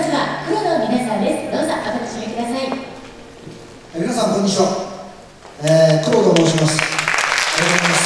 ずは黒の皆さんです。どうぞお楽しみください。 皆さんこんにちは。黒と申します。ありがとうございます。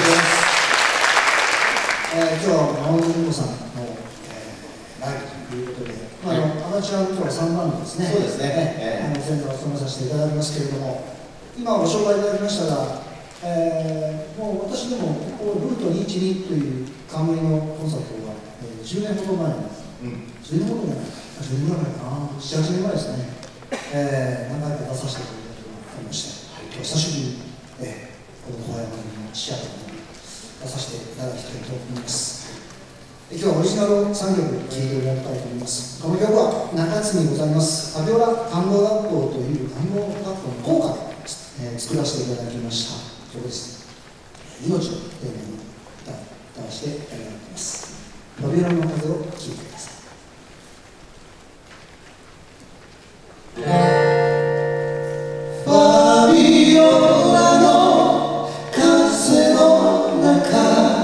今日はマウンドリンゴさんの、ライブということで、アマチュアの今日は3番ですね。 そうですね。 先生を務めさせていただきますけれども、今ご紹介いただきましたが、もう私でもここルート212という冠のコンサートは、10年ほど前に、10年ほど前10年ぐらいかな、7、8年前ですね、何回か出させていただいたことがありまして、今日久しぶりに、この小山のシアターに出させていただきたいと思います。今日はオリジナル3曲聴いていただきたいと思います。この曲は中津にございますアビオラ看護学校という看護学校の校歌で、作らせていただきました曲です。命をテーマに歌わせていただきます。アビオラの風を聴いてください。ファビオラの風の中、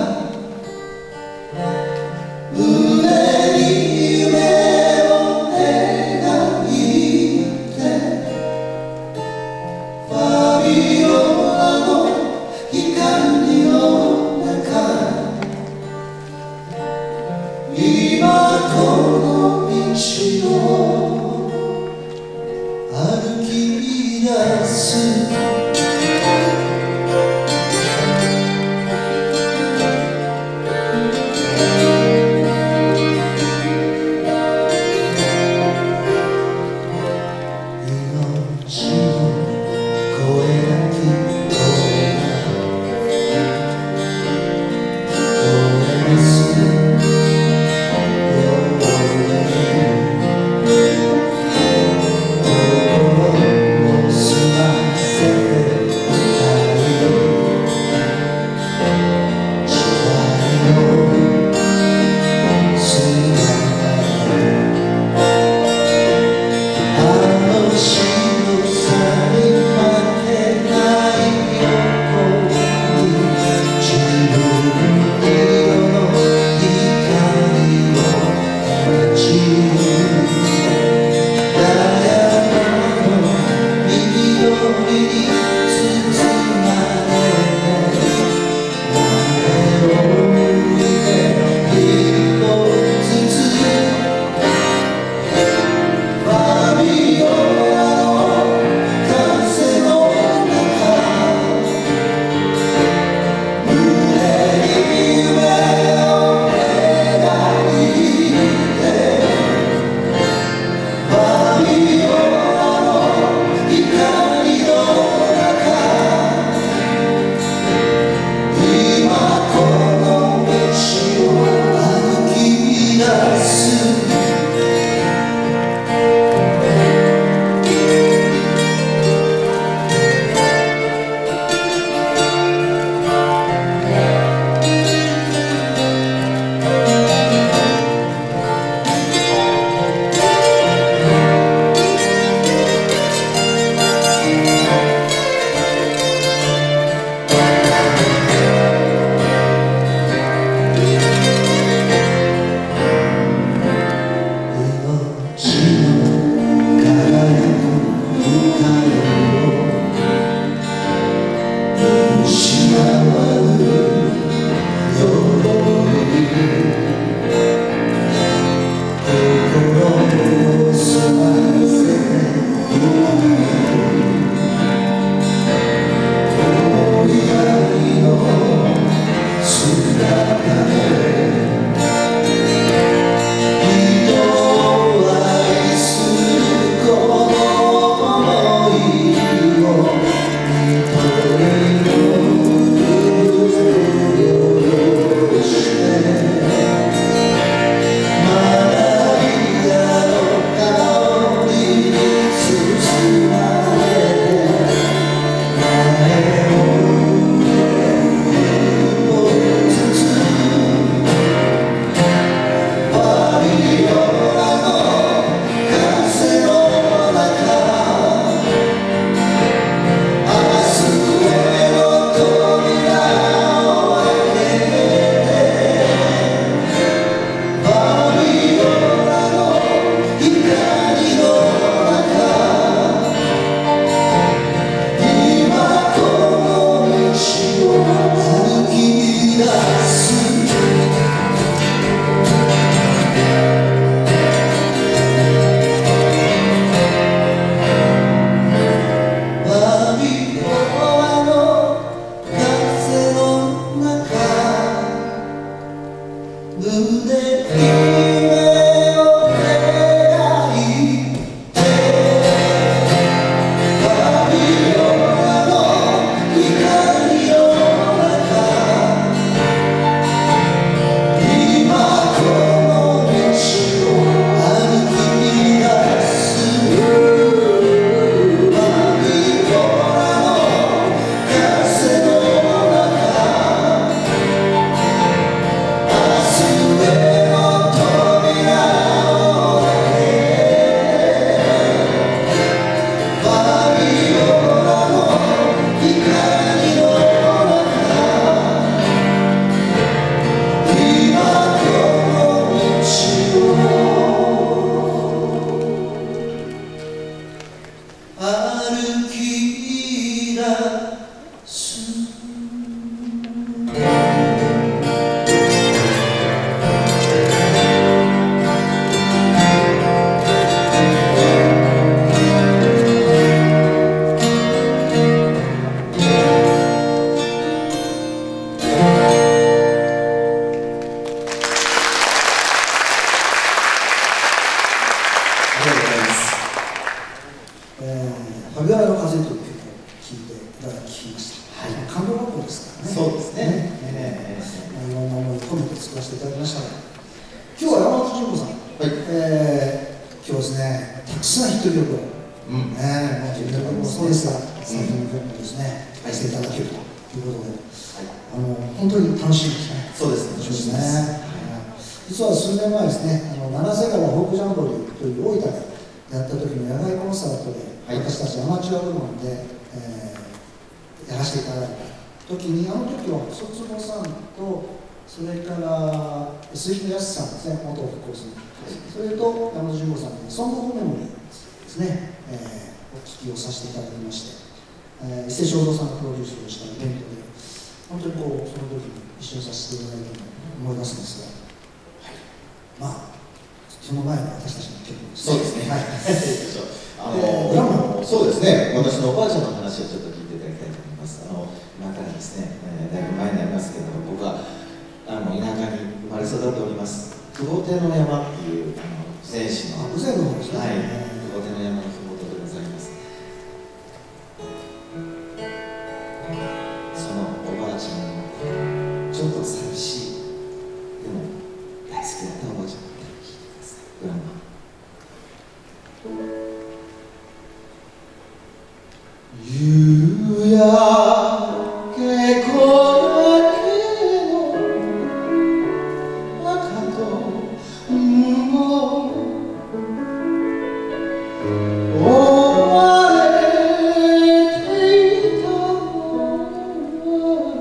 胸に夢を描いて、ファビオラの光の中、今この道を歩き出す。 麦わらの風という曲を聴いていただきました。はい、感動学校ですからね。 そうですね。 いろんな思いを込めて作らせていただきましたが、今日は山本純子さん、今日ですね、たくさんヒット曲を、もう自分の曲もそうですが、最近の曲もですね、愛していただけるということで、本当に楽しみですね。 そうですね。 楽しみですね。実は数年前ですね、七瀬川フォークジャンボリーという大分でやった時の野外コンサートで、私たちアマチュア部門で、やらせていただいた時に、あの時は卒業さんと、それから鈴木康さんですね、元復興する、それと山本純子さんで、ソング・オブ・メモリーですね、お聴きをさせていただきまして、伊勢正蔵さんがプロデュースをしたイベントで、本当にこう、その時に一緒にさせていただいたのを思い出すんですが、まあ、その前に私たちの曲ですね。 そうですね。はい。そうですね。私のおばあちゃんの話をちょっと聞いていただきたいと思います。今からですね、だいぶ前になりますけれども、僕は田舎に生まれ育っております。久保手の山っていう戦士の。 久保の方ですね。 はい。久保手の山の麓でございます。そのおばあちゃんのちょっと寂しい、でも大好きだったおばあちゃんの歌を聴いてください。グランマ。夕焼け小焼けの赤と無を追われていたの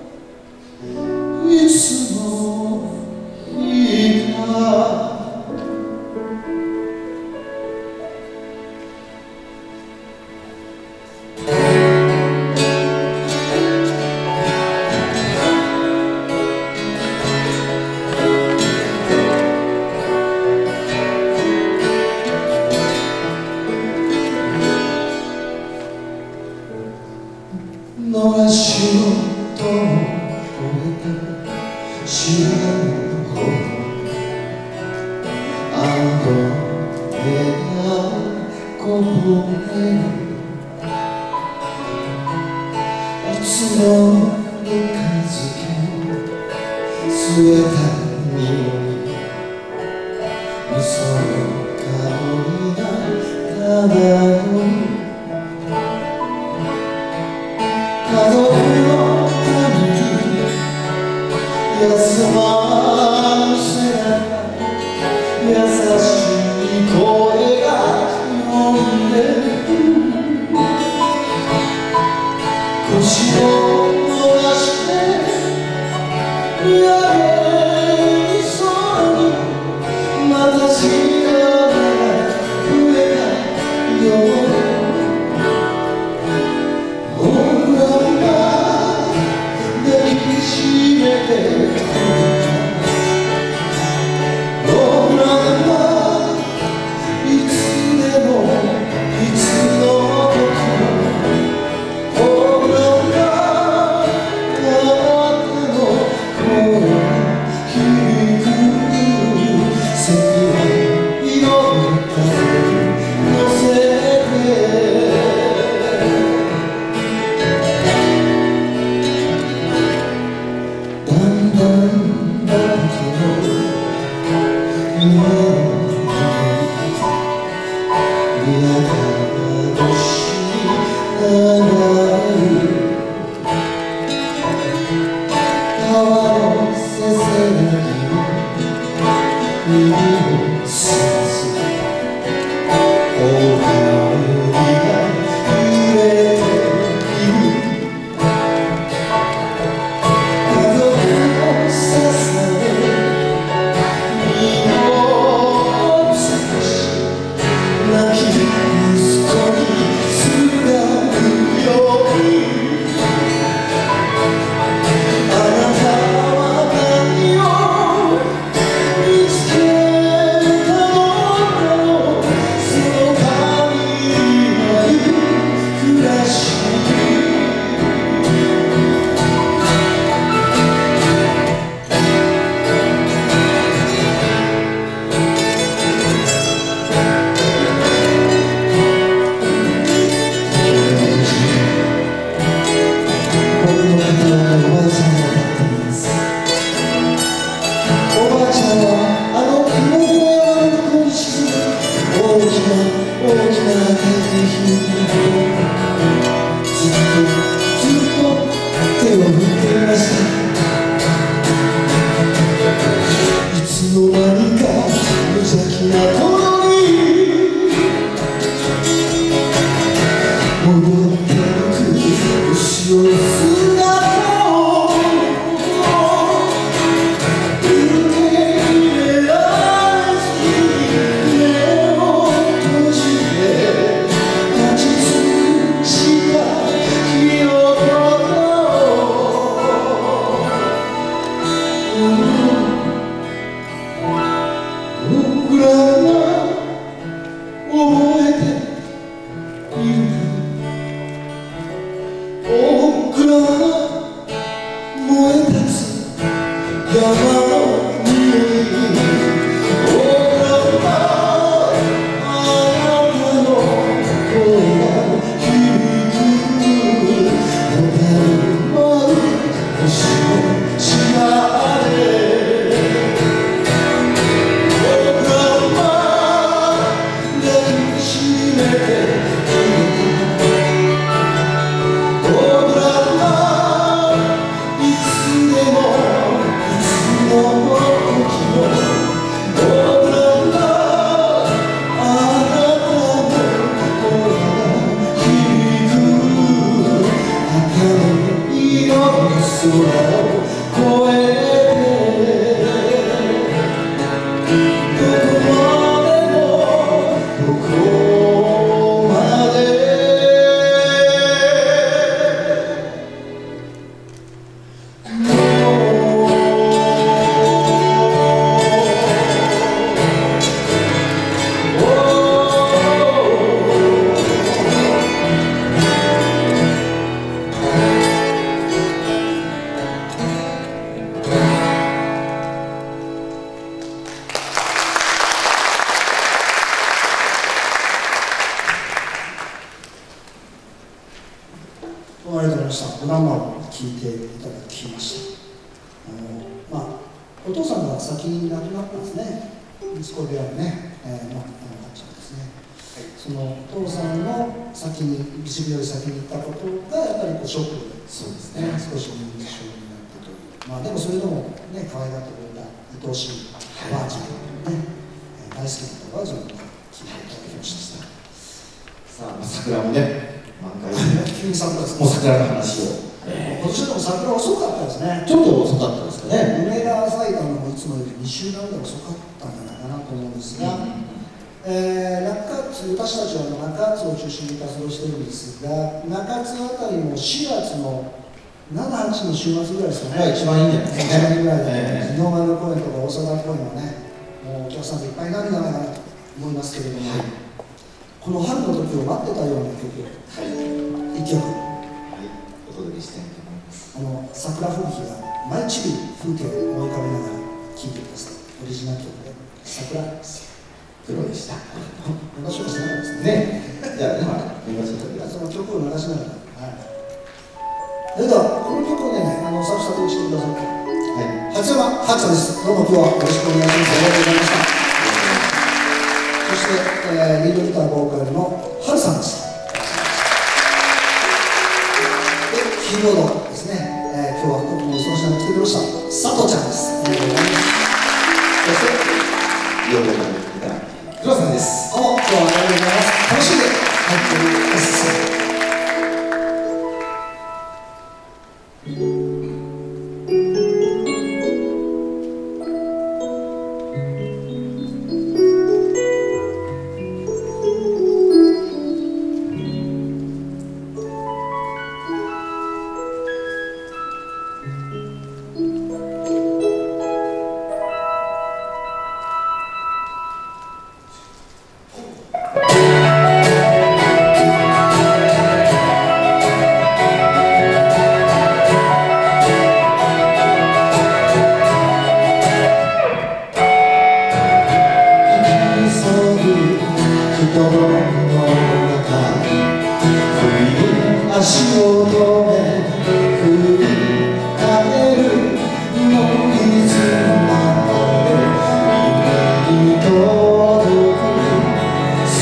はいつの日か野良潮と越えて知らぬほどあの手がこぼれるいつもぬか漬け据えた匂い味噌の香りが漂う家族のために休まぬ背中優しい声が呼んでる腰を伸ばして見上げる空にまた力が増えたよう抱きしめて 「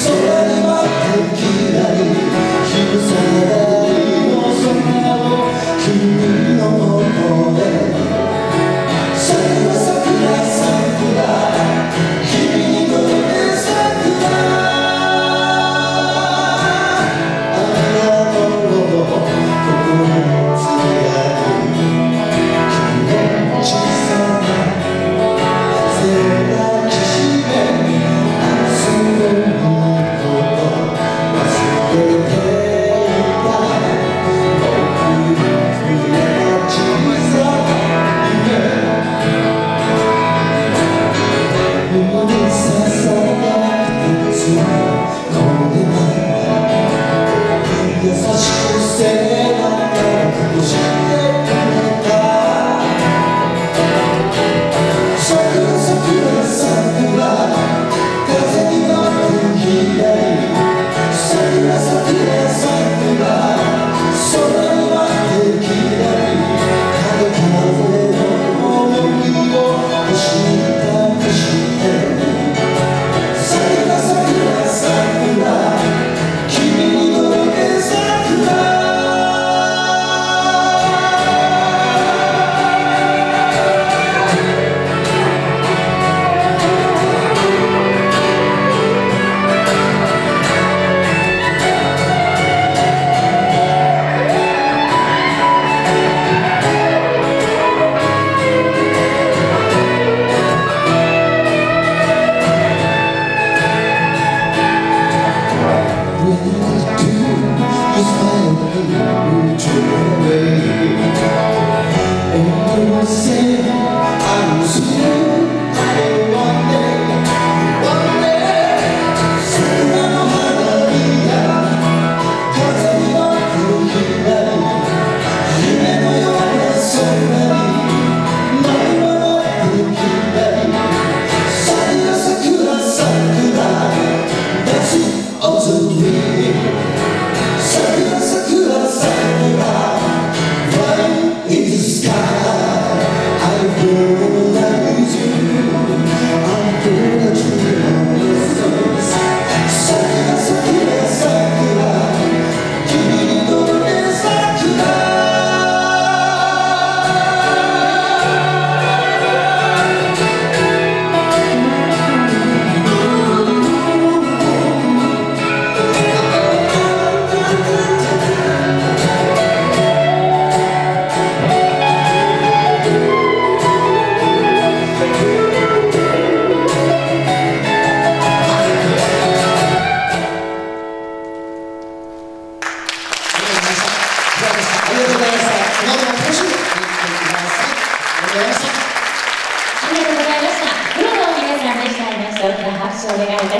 手をお願いいたします。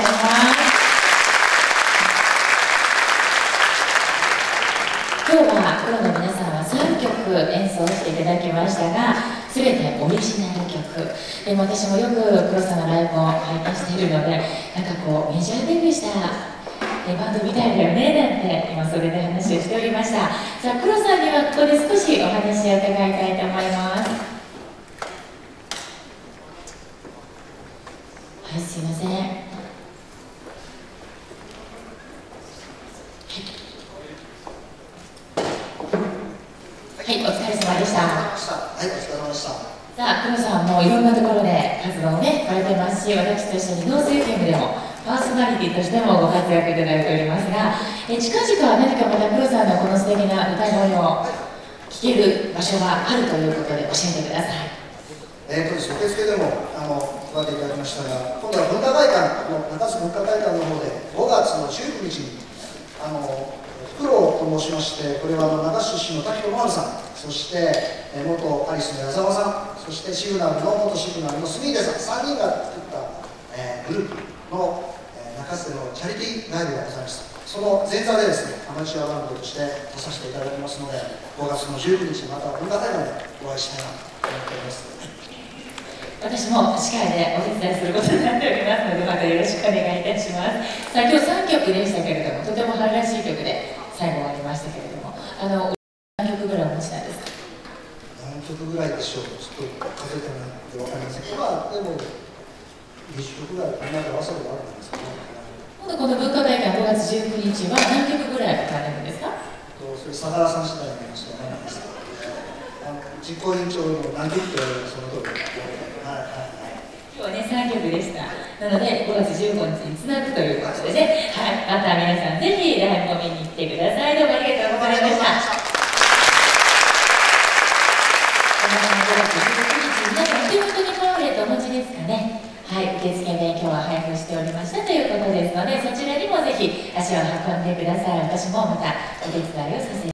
今日はプロの皆さんは3曲演奏していただきましたが、全てオリジナル曲でも、私もよくプロさんのライブを拝見しているので、なんかこうメジャーデビューしたバンドみたいだよねなんて今それで話をしておりました。さあ、プロさんにはここで少しお話を伺いたいと思います。はい、すいません。はい、お疲れ様でした。 はい、お疲れ様でした。 さあ、プロさんもいろんなところで活動をね、されてますし、私と一緒にノース FM でもパーソナリティとしてもご活躍いただいておりますが、近々何かまたプロさんのこの素敵な歌声を聴ける場所があるということで教えてください。 受付でも配っていただきましたが、今度は文化会館の中津文化会館の方で5月の19日にフクロウと申しまして、これは長州出身の滝野真さん、そして元アリスの矢沢さん、そしてシグナルの元シグナルのスミーデさん、3人が作った、グループの、中津でのチャリティーライブがございました。その前座でですね、アマチュアバンドとして出させていただきますので、5月の19日また文化会館でお会いしたいなと思っております。 私も司会でお手伝いすることになっておりますので、またよろしくお願いいたします。さあ、今日3曲でしたけれども、とても春らしい曲で最後終わりましたけれども、何曲ぐらいお持ちなんですか？ 何曲ぐらいでしょう、ちょっと数えてないと分かりませんけど、まあでも20曲ぐらいみんなで合わせればあるんですかね。 今度ここの文化会館5月19日は何曲ぐらい書かれるんですか？ それ相良さん次第に話してないんですけど、実行委員長の何曲って言われるその通りです。 今日はね、3曲でした。なので、5月15日につなぐということでね、はい、また皆さんぜひライブを見に来てください。どうもありがとうございました。5月19日、皆さんお手元にパンフレットお持ちですかね。はい、受付で今日は配布しておりましたということですので、そちらにもぜひ足を運んでください。私もまたお手伝いをさせて